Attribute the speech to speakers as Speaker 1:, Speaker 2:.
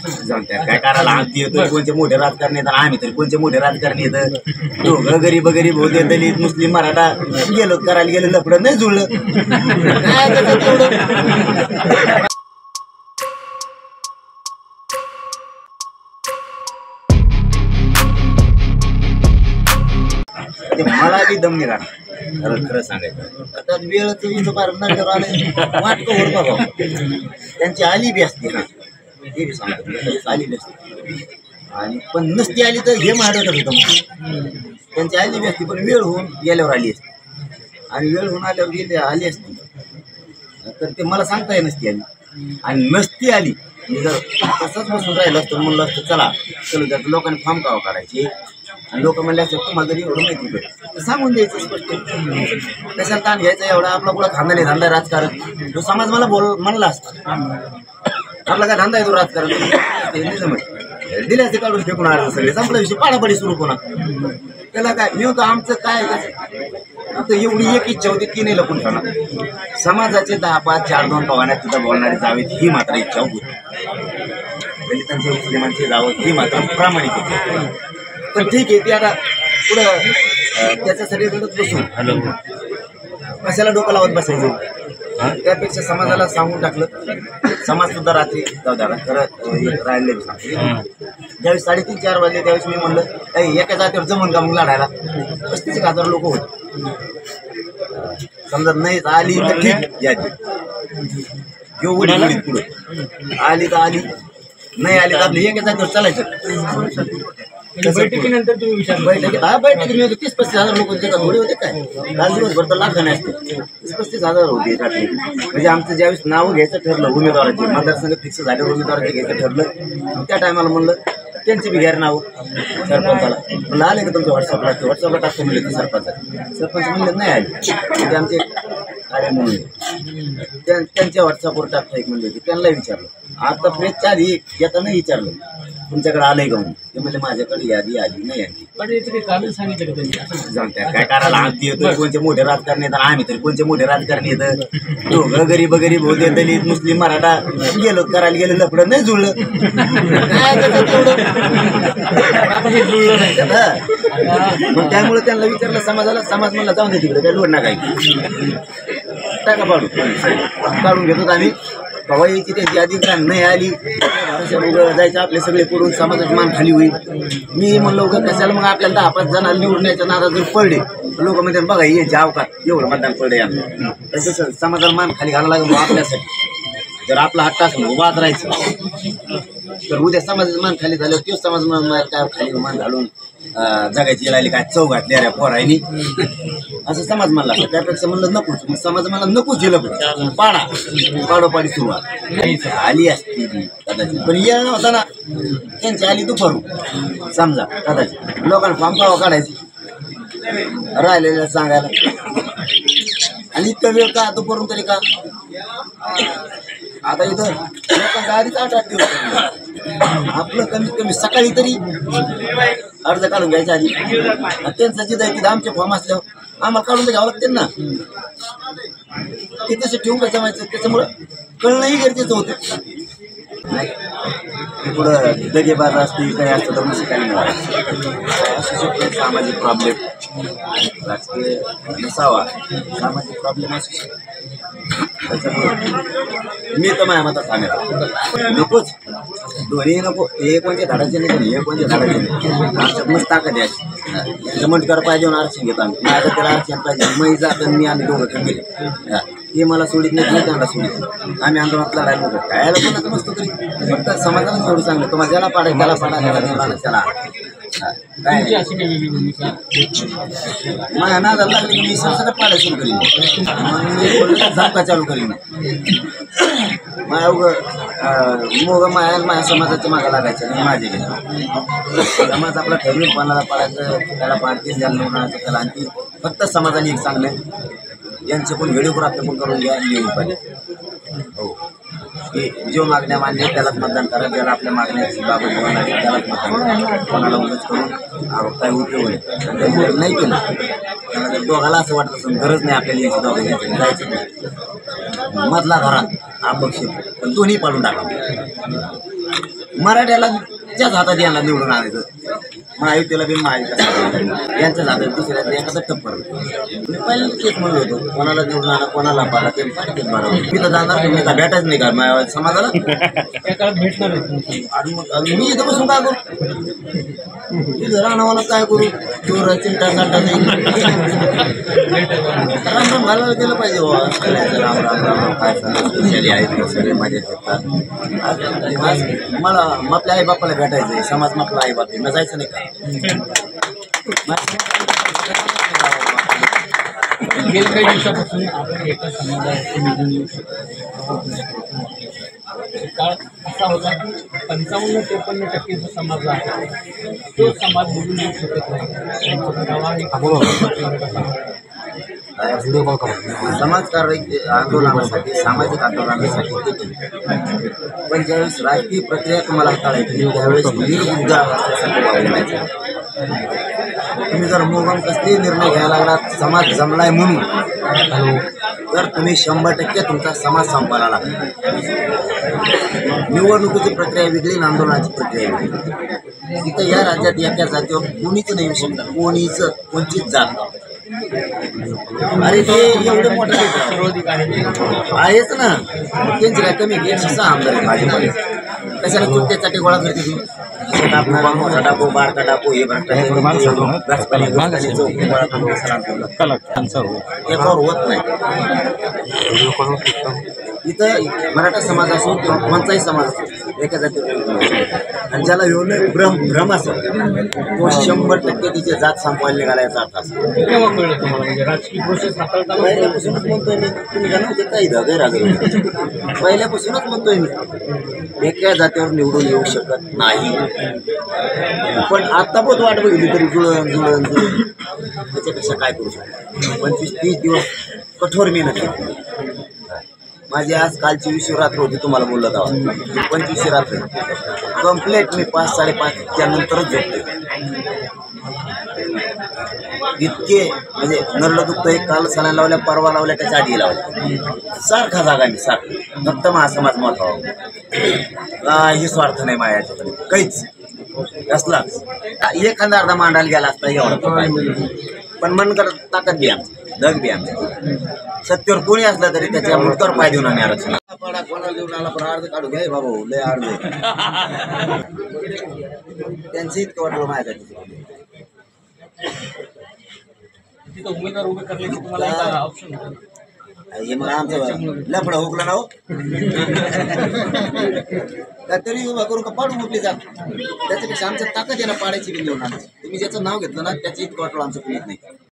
Speaker 1: जाऊन त्या काय करायला आमची येतो कोणते मोठे राजकारणी येतात आम्ही तरी कोणते मोठे राजकारणी येतं दोघं गरीब गरीब होते दलित मुस्लिम मराठा गेलो करायला गेलं लफडं नाही जुळलं काय त्याचं तेवढं मला बी दम नाही राहणार खरं सांगायचं आता वेळच इथं फार नंतर आले वाटतं होत बघा त्यांची आली बी असते ना हे बी सांगतो आली बी असते आणि पण नसती आली तर हे मारत होतं मग त्यांची आली बी असते पण वेळ होऊन गेल्यावर आली असते आणि वेळ होऊन आल्यावर गेले आली असती तर ते मला सांगता येत नसती आली आणि नसती आली जर तसंच बसून राहिलं असतं म्हणलं असतं चला चलो त्यात लोकांनी फॉर्म कावा काढायचे आणि लोक म्हणले असते तुम्हाला जरी एवढं माहिती होतं तर सांगून द्यायचं स्पष्ट कशाला ताण घ्यायचा एवढा आपला पुढं खानदानी धंदा राजकारण तो समाज मला म्हणला असता आपला काय धंदा आहे तो राजकारण नाही जमत दिले असते काढून फेकून आलं सगळे संपला विषय पाडापाडी सुरू पुन्हा त्याला काय मी होतं आमचं काय आता एवढी एक इच्छा होती ती नाही लपून ठेवणार समाजाचे 10-5 4-2 पवाण्यात तिथं बोलणारे जावेत ही मात्र इच्छा होती दलितांचे मुस्लिमांचे जावं ही मात्र प्रामाणिक होती पण ठीक आहे ती आता पुढं त्याच्यासाठी रडत बसून कशाला डोकं लावत बसायचं त्यापेक्षा समाजाला सांगून टाकलं समाज सुद्धा रात्री जाऊ द्या खरं राहिले सांगते ज्यावेळेस 3:30-4 वाजले त्यावेळेस मी म्हणलं एका जातीवर जमून का मग लढायला 35,000 लोक होते समजा नाही आली तर ठीक यादी एवढी पुढे आली तर आली नाही आली तर आपली एका जातीवर चालायचं बैठकीनंतर तुम्ही विचार बैठकीत बैठकीत मी 30-35,000 लोक होते का थोडे होते काय काल दिवसभर तर लाख असते 30-35,000 होते रात्री म्हणजे आमचं ज्यावेळेस नावं घ्यायचं ठरलं उमेदवाराचे मतदारसंघ फिक्स झाले उमेदवाराचे घ्यायचं ठरलं त्या टायमाला म्हणलं त्यांची बी घ्या नाव सरपंचाला म्हणलं आले का तुमच्या व्हॉट्सअपला टाकतो म्हणले ते सरपंच म्हणलं नाही आले म्हणजे आमचे काळे म्हणून त्यांच्या व्हॉट्सअपवर टाकता एक म्हणले त्यांना विचारलं आता प्रेसच्या आधी येता नाही विचारलं तुमच्याकडे आलंय का म्हणून ते म्हणजे माझ्याकडे यादी आली नाही यांची जाऊन त्या काय करायला आमची येतो कोणते मोठे राजकारणी येतात आम्ही तरी कोणते मोठे राजकारणी येतं दोघं गरीब गरीब होते दलित मुस्लिम मराठा गेलो करायला गेलं लफडं नाही जुळलं काय त्याचं तेवढं मग त्यामुळे त्यांना विचारलं समाजाला समाज म्हणला जाऊन दे तिकडे काय लोड ना काही टाका पाडू काढून घेतो आम्ही कवा यायची त्याची यादी नाही आली जायचं आपले सगळे पडून समाजाची मान खाली होईल मी म्हणलो का कशाला मग आपल्याला 10-5 जणांना निवडण्याच्या नादात जर पडले लोक म्हणतात बघा ये जाव का एवढं मतदान पडले यांना तसं समाजाला मान खाली घालायला लागेल आपल्यासाठी जर आपला हट्ट असं उभाच राहायचं तर उद्या समाजाचं मान खाली झालं तोच समाज काय खाली मान घालून जगायची राहिली काय चव घातली अरे पोरायनी असं समाज म्हणला त्यापेक्षा म्हणलं नकोच मग समाज मला नकोच दिलं पाडोपाडी सुरुवात आली असती कदाचित पण येणं होता ना त्यांची आली दुपारून समजा कदाचित लोकांना फॉर्म कावा काढायची राहिलेलं सांगायला आणि इतका वेळ का दुपारून तरी का आता इथं लोकांचा आधीच 8-8 दिवस आपलं कमीत कमी सकाळी तरी अर्ज काढून घ्यायच्या आधी त्यांचं जिथं आहे तिथं आमचे फॉर्म असल्यावर आम्हाला काढून घ्यावं लागतील ना ते तसं ठेवून काय जमायचं त्याच्यामुळं कळणंही गरजेचं होतं पुढं दगेबाज असते काही असतं तर मग काही नाही असू शकतो सामाजिक प्रॉब्लेम राजकीय नसावा सामाजिक प्रॉब्लेम असू शकतो त्याच्यामुळे मी तर माझ्या मतात सांगायला नकोच दोन्ही नको हे कोणते धाडायचे नाही हे कोणते धाडायचे नाही आमच्यात मस्त ताकद यायची जमंट कर पाहिजे आरक्षण घेतो आम्ही माझं त्याला आरक्षण पाहिजे मै जात मी आम्ही दोघं ठेवले हे मला सोडित नाही त्यांना सोडित आम्ही आंदोलनात लढायला नको काय कोणाचं मस्त तरी फक्त समाजाला एवढं सांगलं तुम्हाला ज्याला पाडा त्याला पाडा त्याला काय माझ्या नादाला लागले की मी सगळं पाडा सुरू करीन झापका चालू करीन माझ्या मोग माझ्या समाजाच्या मागा लागायचं नाही माझे समाज आपला ठरवून कोणाला पाडायचं त्याला पाडतील ज्याला उन्हाळ्याचं त्याला आणखी फक्त समाजाने एक चांगलं यांचे पण व्हिडिओग्राफी पण करून घ्या येऊन पाहिजे हो की जो मागण्या मान्य त्यालाच मतदान करा ज्याला आपल्या मागण्याची बाबत बोलणार त्यालाच मतदान करा कोणाला उगाच करून काय उपयोग होईल जर नाही केलं त्यांना जर दोघाला असं वाटत असेल गरज नाही आपल्याला याची दोघांची जायचं नाही मधला घरात अपक्ष पण दोन्ही पाडून टाका मराठ्याला त्याच हातात यांना निवडून आणायचं महायुतीला बी महाविकास यांच्याच हातात दुसऱ्या एखादा टप्पर मी पहिले तेच म्हणलो होतो कोणाला निवडून आणा कोणाला पाला ते पाठीत मारा मी तर जाणार नाही का भेटायच नाही का माझ्या समाजाला
Speaker 2: भेटणार
Speaker 1: आणि मग मी इथं बसून काय करू तिथं राहणं काय करू चोर चिंता साठा नाही राम राम घालायला गेलं पाहिजे राम राम राम राम काय चालू आहेत सगळे माझ्या घेतात मला आपल्या आई बापाला भेटायचंय समाज आपला आई बाप न जायचं नाही का
Speaker 2: गेल्या काही दिवसापासून आपण एका समाजाला निवडून येऊ शकतो काळ असा होता की 55-53% जो समाज आहे तो समाज निवडून येऊ शकत नाही
Speaker 1: समाजकारक आंदोलनासाठी सामाजिक आंदोलनासाठी पण ज्यावेळेस राजकीय प्रक्रिया तुम्हाला हाताळायची त्यावेळेस निर्बुद्ध असल्यासारखं तुम्ही जर मोगम कसले निर्णय घ्यायला लागला समाज जमलाय म्हणून तर तुम्ही 100% तुमचा समाज संपायला लागला निवडणुकीची प्रक्रिया वेगळी आणि आंदोलनाची प्रक्रिया वेगळी तिथं या राज्यात एका जातीवर कोणीच नाही येऊ शकतात कोणतीच जात अरे ते एवढे मोठे आहेच ना त्यांची काय कमी घे 6 आमदार आहे भाजपमध्ये कशाला चुट्ट्यासाठी गोळा करते तू टाकणार मोठा टाकू बारका टाकू हे एकावर होत नाही इथं मराठा समाज असो किंवा कोणताही समाज असो एका जातीवर आणि ज्याला एवढं भ्रम असो तो 100% तिचे जात संपवायला निघालायचा अर्थ असतो
Speaker 2: राजकीय प्रोसेस
Speaker 1: पहिल्यापासूनच म्हणतोय मी तुम्ही का नव्हते काही गैरहजर पहिल्यापासूनच म्हणतोय मी एका जातीवर निवडून येऊ शकत नाही पण आता पण वाट बघितली तरी जुळण त्याच्यापेक्षा काय करू शकतो 25-30 दिवस कठोर मेहनत केली माझी आज कालची 20 रात्र होती तुम्हाला बोललं तेव्हा 25 रात्र कम्प्लीट मी 5-5:30 नंतरच झोपते इतके म्हणजे नरडं दुखतंय काल सणाला लावल्या परवा लावल्या त्याच्या आधी लावल्या सारखा जागा मी सारखा फक्त महासमाज मोठा काही स्वार्थ नाही माझ्या याच्याकडे काहीच कसलाच एखादा अर्धा मांडायला गेला असता एवढा पण मन करत ताकद बी आमची धग बी आमची सत्तेवर कोणी असलं तरी त्याच्या मुडकर पाय देऊन आम्ही आरक्षण कोणाला देऊन आला पण अर्ध काढू घ्या बाबा लय अर्ध त्यांचं इतकं वाटलं माझ्या
Speaker 2: तिथं उमेदवार उभे करण्याची तुम्हाला ऑप्शन होतं
Speaker 1: हे मग आमचं लफडा हुकला ना हो तरी उभा करून का पाडून उठली जात त्याच्यापेक्षा आमच्या ताकद आहे ना पाडायची बी घेऊन आणायची तुम्ही ज्याचं नाव घेतलं ना त्याचं इतकं वाटलं आमचं कुणीच नाही